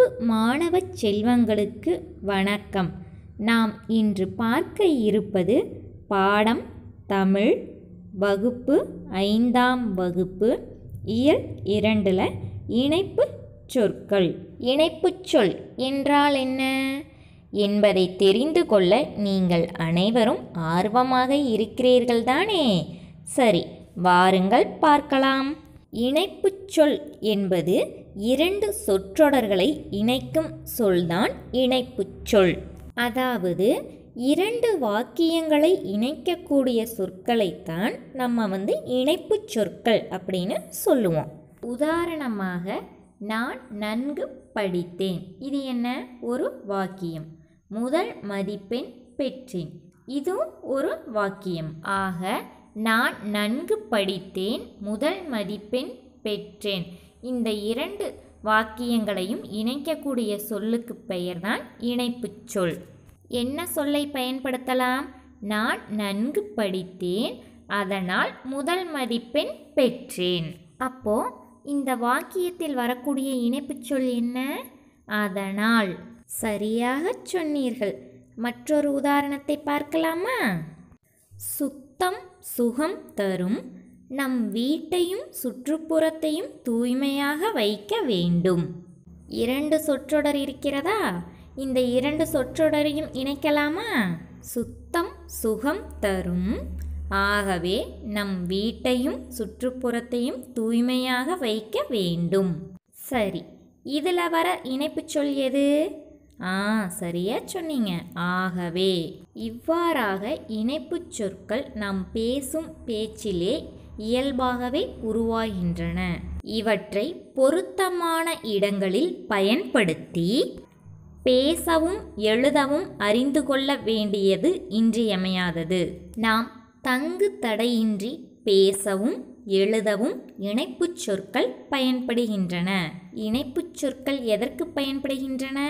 மாணவ செல்வங்களுக்கு வணக்கம். நாம் இன்று பார்க்க இருப்பது பாடம் தமிழ் வகுப்பு 5ஆம் வகுப்பு இயல் 2ல் இணைப்புச் சொற்கள். இணைப்புச் சொல் என்றால் என்ன என்பதை தெரிந்து கொள்ள நீங்கள் அனைவரும் ஆர்வமாக இருக்கிறீர்கள் தானே? சரி, வாருங்கள் பார்க்கலாம். இணைப்புச் சொல் என்பது 2 சொற்றொடர்களை இணைக்கும் சொல்தான் இணைப்புச் சொல். அதாவது 2 வாக்கியங்களை இணைக்கக்கூடிய சொற்களைத்தான் நம்ம இணைப்புச் சொற்கள் அப்படின்னு சொல்லுவோம். உதாரணமாக, நான் நன்கு படித்தேன். இது என்ன? ஒரு வாக்கியம். முதல் மதிப்பெண் பெற்றேன். இதுவும் ஒரு வாக்கியம். ஆக நான் நன்கு படித்தேன், முதல் மதிப்பெண் பெற்றேன். இந்த 2 வாக்கியங்களையும் இணைக்கக்கூடிய சொல்லுக்கு பெயர்தான் இணைப்புச் சொல். என்ன சொல்லை பயன்படுத்தலாம்? நான் நன்கு படித்தேன், அதனால் முதல் மதிப்பெண் பெற்றேன். அப்போ இந்த வாக்கியத்தில் வரக்கூடிய இணைப்புச் சொல் என்ன? அதனால். சரியாக சொன்னீர்கள். மற்றொரு உதாரணத்தை பார்க்கலாமா? சுத்தம் சுகம் தரும், நம் வீட்டையும் சுற்றுப்புறத்தையும் தூய்மையாக வைக்க வேண்டும். 2 சொற்றொடர் இருக்கிறதா? இந்த 2 சொற்றொடரையும் இணைக்கலாமா? சுத்தம் சுகம் தரும், ஆகவே நம் வீட்டையும் சுற்றுப்புறத்தையும் தூய்மையாக வைக்க வேண்டும். சரி, இதில் வர இணைப்புச் சொல் எது? சரியா சொன்னீங்க, ஆகவே. இவ்வாறாக இணைப்புச் சொற்கள் நாம் பேசும் பேச்சிலே இயல்பாகவே உருவாகின்றன. இவற்றை பொருத்தமான இடங்களில் பயன்படுத்தி பேசவும் எழுதவும் அறிந்து கொள்ள வேண்டியது இன்றியமையாதது. நாம் தங்கு தடையின்றி பேசவும் எழுதவும் இணைப்புச் சொற்கள் பயன்படுகின்றன. இணைப்புச் சொற்கள் எதற்கு பயன்படுகின்றன?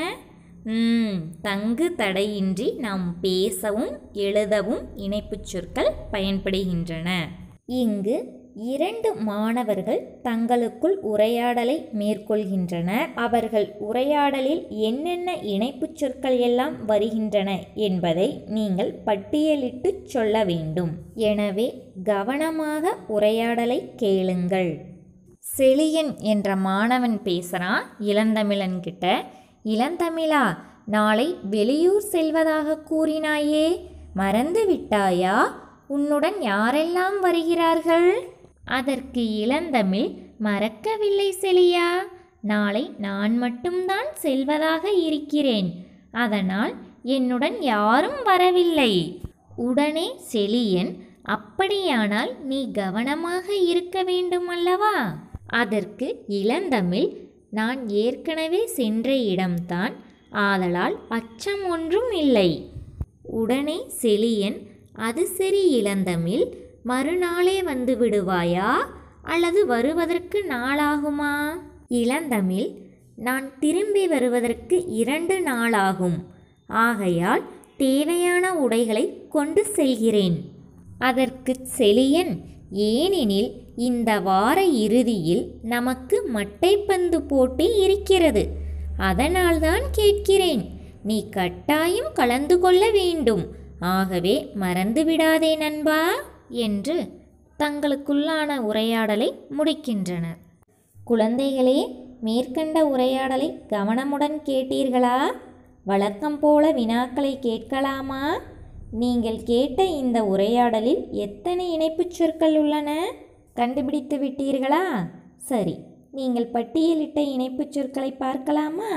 தங்கு தடையின்றி நாம் பேசவும் எழுதவும் இணைப்புச் சொற்கள் பயன்படுகின்றன. இங்கு 2 மாணவர்கள் தங்களுக்குள் உரையாடலை மேற்கொள்கின்றனர். அவர்கள் உரையாடலில் என்னென்ன இணைப்புச் சொற்கள் எல்லாம் வருகின்றன என்பதை நீங்கள் பட்டியலிட்டு சொல்ல வேண்டும். எனவே கவனமாக உரையாடலை கேளுங்கள். செழியன் என்ற மாணவன் பேசுகிறான் இளந்தமிழன் கிட்ட. இளந்தமிழா, நாளை வெளியூர் செல்வதாக கூறினாயே, மறந்து விட்டாயா? உன்னுடன் யாரெல்லாம் வருகிறார்கள்? அதற்கு இளந்தமிழ், மறக்கவில்லை செழியா, நாளை நான் மட்டும்தான் செல்வதாக இருக்கிறேன். அதனால் என்னுடன் யாரும் வரவில்லை. உடனே செழியன், அப்படியானால் நீ கவனமாக இருக்க வேண்டும் அல்லவா? அதற்கு இளந்தமிழ், நான் ஏற்கனவே சென்ற இடம்தான், ஆதலால் அச்சம் ஒன்றும் இல்லை. உடனே செழியன், அது சரி இளந்தமிழ், மறுநாளே வந்து விடுவாயா அல்லது வருவதற்கு நாளாகுமா? இளந்தமிழ், நான் திரும்பி வருவதற்கு 2 நாளாகும். ஆகையால் தேவையான உடைகளை கொண்டு செல்கிறேன். அதற்கு செழியன், ஏனெனில் இந்த வார இறுதியில் நமக்கு மட்டைப்பந்து போட்டி இருக்கிறது. அதனால்தான் கேட்கிறேன். நீ கட்டாயம் கலந்து கொள்ள வேண்டும். ஆகவே மறந்துவிடாதே நண்பா என்று தங்களுக்குள்ளான உரையாடலை முடிக்கின்றனர். குழந்தைகளே, மேற்கண்ட உரையாடலை கவனமுடன் கேட்டீர்களா? வழக்கம் போல வினாக்களை கேட்கலாமா? நீங்கள் கேட்ட இந்த உரையாடலில் எத்தனை இணைப்புச் சொற்கள் உள்ளன? கண்டுபிடித்து விட்டீர்களா? சரி, நீங்கள் பட்டியலிட்ட இணைப்புச் சொற்களை பார்க்கலாமா?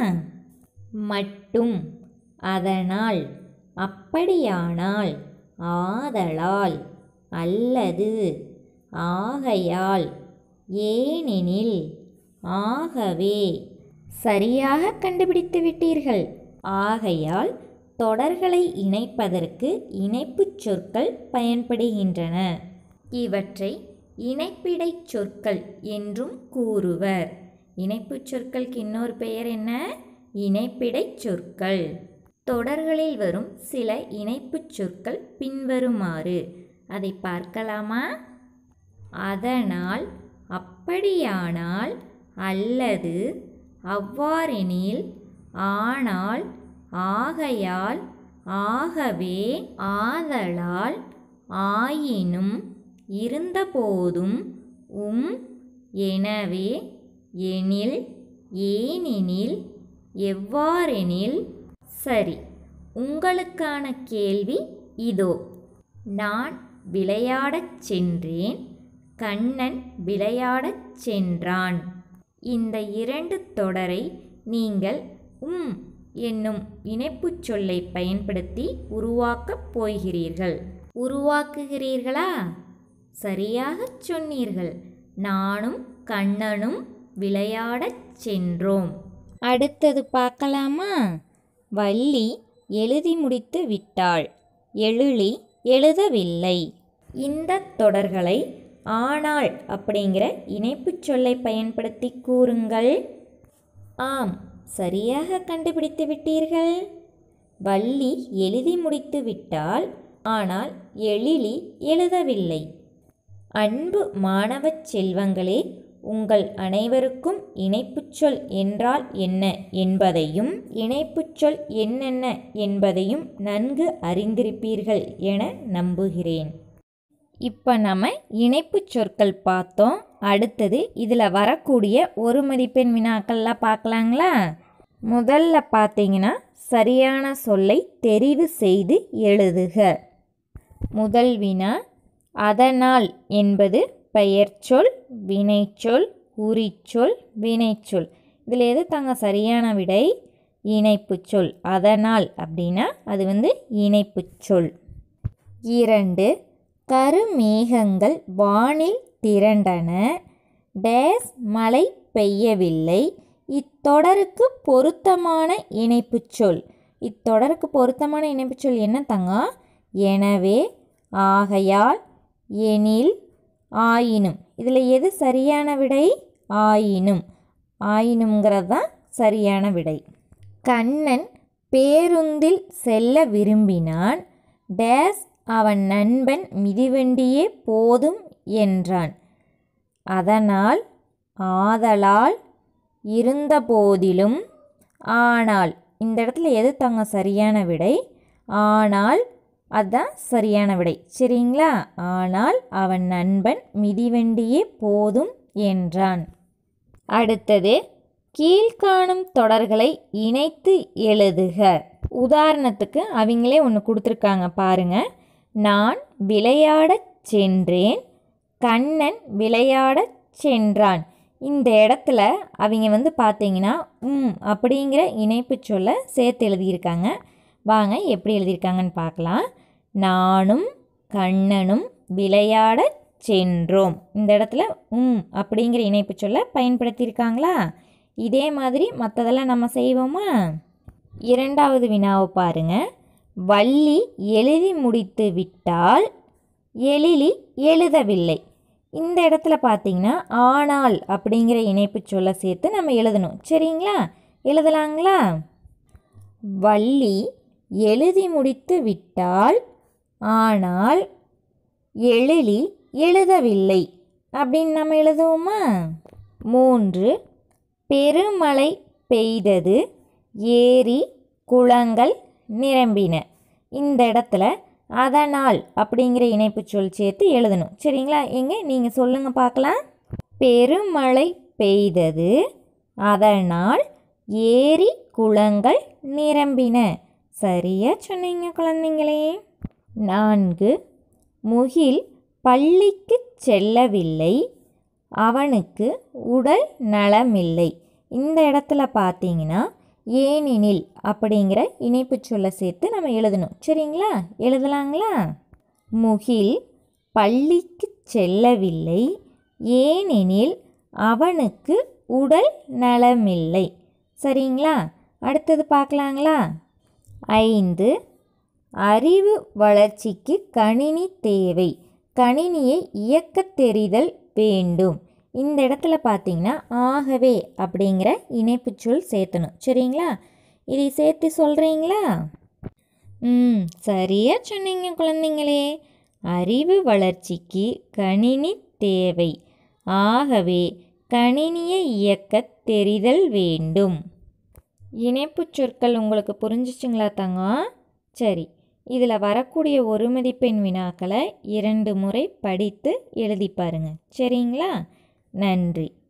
மட்டும், அதனால், அப்படியானால், ஆதலால், அல்லது, ஆகையால், ஏனெனில், ஆகவே. சரியாக கண்டுபிடித்து விட்டீர்கள். ஆகையால் தொடர்களை இணைப்பதற்கு இணைப்புச் சொற்கள் பயன்படுகின்றன. இவற்றை இணைப்பிடைச் சொற்கள் என்றும் கூறுவர். இணைப்புச் சொற்களுக்கு இன்னொரு பெயர் என்ன? இணைப்பிடைச் சொற்கள். தொடர்களில் வரும் சில இணைப்புச் சொற்கள் பின்வருமாறு. அதை பார்க்கலாமா? அதனால், அப்படியானால், அல்லது, அவ்வாறெனில், ஆனால், ஆகையால், ஆகவே, ஆதலால், ஆயினும், இருந்தபோதும், எனவே, எனில், ஏனெனில், எவ்வாறெனில். சரி, உங்களுக்கான கேள்வி இதோ. நான் விளையாடச் சென்றேன், கண்ணன் விளையாடச் சென்றான். இந்த 2 தொடரை நீங்கள் என்னும் இணைப்புச் சொல்லை பயன்படுத்தி உருவாக்கப் போகிறீர்கள். உருவாக்குகிறீர்களா? சரியாகச் சொன்னீர்கள். நானும் கண்ணனும் விளையாடச் சென்றோம். அடுத்தது பார்க்கலாமா? வள்ளி எழுதி முடித்து விட்டாள், எழிலி எழுதவில்லை. இந்த தொடர்களை ஆனால் அப்படிங்கிற இணைப்புச் சொல்லை பயன்படுத்தி கூறுங்கள். ஆம், சரியாக கண்டுபிடித்து விட்டீர்கள். வள்ளி எழுதி முடித்து விட்டாள், ஆனால் எழிலி எழுதவில்லை. அன்பு மாணவ செல்வங்களே, உங்கள் அனைவருக்கும் இணைப்புச் சொல் என்றால் என்ன என்பதையும் இணைப்புச் சொல் என்னென்ன என்பதையும் நன்கு அறிந்திருப்பீர்கள் என நம்புகிறேன். இப்போ நம்ம இணைப்புச் சொற்கள் பார்த்தோம். அடுத்தது இதில் வரக்கூடிய ஒரு மதிப்பெண் வினாக்கள்லாம் பார்க்கலாங்களா? முதல்ல பார்த்தீங்கன்னா சரியான சொல்லை தெரிவு செய்து எழுதுக. முதல் வினா, அதனால் என்பது பெயர்ச்சொல், வினைச்சொல், உரிச்சொல், வினைச்சொல். இதில் எது தாங்க சரியான விடை? இணைப்புச் சொல். அதனால் அப்படின்னா அது இணைப்புச் சொல். 2, கருமேகங்கள் வானில் திரண்டன, டேஸ் மழை பெய்யவில்லை. இத்தொடருக்கு பொருத்தமான இணைப்புச் சொல். இத்தொடருக்கு பொருத்தமான இணைப்புச் சொல் என்ன தங்க? எனவே, ஆகையால், எனில், ஆயினும். இதில் எது சரியான விடை? ஆயினும். ஆயினுங்கிறது தான் சரியான விடை. கண்ணன் பேருந்தில் செல்ல விரும்பினான், டேஸ் அவன் நண்பன் மிதிவண்டியே போதும் என்றான். அதனால், ஆதலால், இருந்தபோதிலும், ஆனால். இந்த இடத்துல எது தாங்க சரியான விடை? ஆனால். அதுதான் சரியான விடை. சரிங்களா? ஆனால் அவன் நண்பன் மிதிவண்டியே போதும் என்றான். அடுத்தது, கீழ்காணும் தொடர்களை இணைத்து எழுதுக. உதாரணத்துக்கு அவங்களே ஒன்று கொடுத்துருக்காங்க பாருங்க. நான் விளையாடச் சென்றேன், கண்ணன் விளையாடச் சென்றான். இந்த இடத்துல அவங்க பார்த்தீங்கன்னா அப்படிங்கிற இணைப்புச் சொல்ல சேர்த்து எழுதியிருக்காங்க. வாங்க எப்படி எழுதியிருக்காங்கன்னு பார்க்கலாம். நானும் கண்ணனும் விளையாடச் சென்றோம். இந்த இடத்துல அப்படிங்கிற இணைப்புச் சொல்ல பயன்படுத்தியிருக்காங்களா? இதே மாதிரி மற்றதெல்லாம் நம்ம செய்வோமா? 2வது வினாவை பாருங்க. வள்ளி எழுதி முடித்து விட்டால், எழிலி எழுதவில்லை. இந்த இடத்துல பார்த்தீங்கன்னா ஆனால் அப்படிங்கிற இணைப்புச் சொல்ல சேர்த்து நம்ம எழுதணும். சரிங்களா? எழுதலாங்களா? வள்ளி எழுதி முடித்து விட்டால், ஆனால் எழிலி எழுதவில்லை அப்படின்னு நம்ம எழுதுவோமா? 3, பெருமழை பெய்தது, ஏரி குளங்கள் நிரம்பின. இந்த இடத்துல அதனால் அப்படிங்கிற இணைப்புச் சொல் சேர்த்து எழுதணும். சரிங்களா? எங்க நீங்கள் சொல்லுங்கள் பார்க்கலாம். பெருமழை பெய்தது, அதனால் ஏரி குளங்கள் நிரம்பின. சரியா சொன்னீங்க குழந்தைங்களே. 4, முகில் பள்ளிக்கு செல்லவில்லை, அவனுக்கு உடல் நலமில்லை. இந்த இடத்துல பார்த்தீங்கன்னா ஏனெனில் அப்படிங்கிற இணைப்புச் சொல்ல சேர்த்து நம்ம எழுதணும். சரிங்களா? எழுதலாங்களா? முகில் பள்ளிக்கு செல்லவில்லை, ஏனெனில் அவனுக்கு உடல் நலமில்லை. சரிங்களா? அடுத்தது பார்க்கலாங்களா? 5, அறிவு வளர்ச்சிக்கு கணினி தேவை, கணினியை இயக்கத் தெரிதல் வேண்டும். இந்த இடத்துல பார்த்தீங்கன்னா ஆகவே அப்படிங்கிற இணைப்புச் சொல் சேர்த்தணும். சரிங்களா? இதை சேர்த்து சொல்கிறீங்களா? சரியா சொன்னீங்க குழந்தைங்களே. அறிவு வளர்ச்சிக்கு கணினி தேவை, ஆகவே கணினியை இயக்கத் தெரிதல் வேண்டும். இணைப்புச் சொற்கள் உங்களுக்கு புரிஞ்சிச்சுங்களா தங்கம்? சரி, இதில் வரக்கூடிய ஒரு மதிப்பெண் வினாக்களை 2 முறை படித்து எழுதி பாருங்க. சரிங்களா? நன்றி.